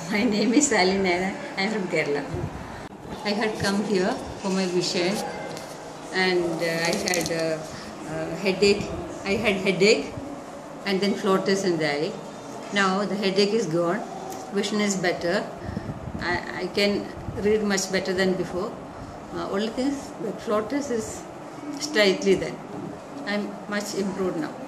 My name is Sally Naina. I am from Kerala. I had come here for my vision, and I had headache. I had headache, and then floaters in the eye. Now the headache is gone. Vision is better. I can read much better than before. Only thing is that floaters is slightly then. I'm much improved now.